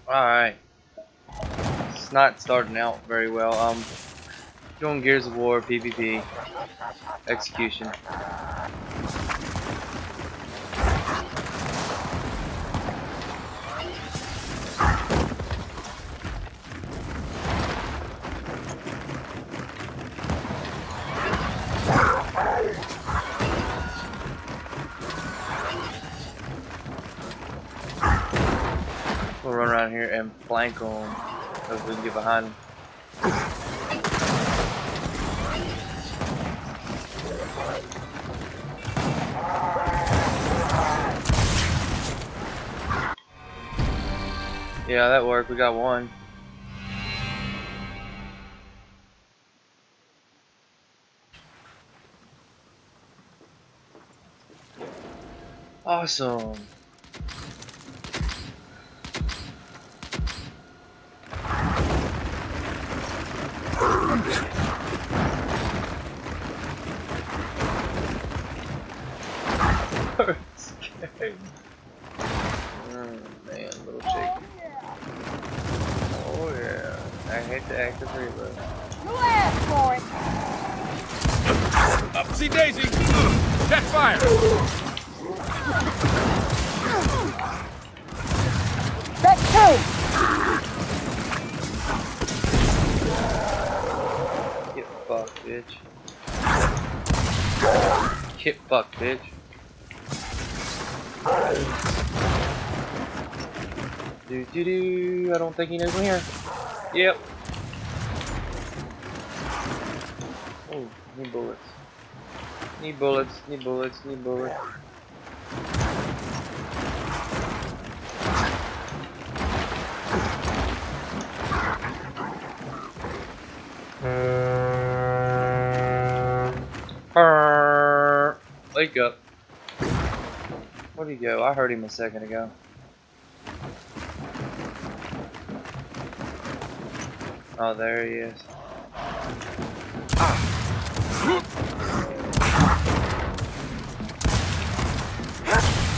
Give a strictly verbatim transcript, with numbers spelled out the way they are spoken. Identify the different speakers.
Speaker 1: Alright. It's not starting out very well. Um, doing Gears of War, PvP, execution. We'll run around here and flank them so we can get behind them. Yeah, that worked. We got one. Awesome. Scared. Oh man, little shaky. Oh yeah. I hate the active reload.
Speaker 2: You asked for it.
Speaker 3: Upsy daisy! Catch fire!
Speaker 2: That too.
Speaker 1: Get fucked, bitch. Get fucked, bitch. Do do do. I don't think he knows me here. Yep. Oh, need bullets. Need bullets. Need bullets. Need bullets. Arr, wake up. Where'd he go? I heard him a second ago. Oh, there he is.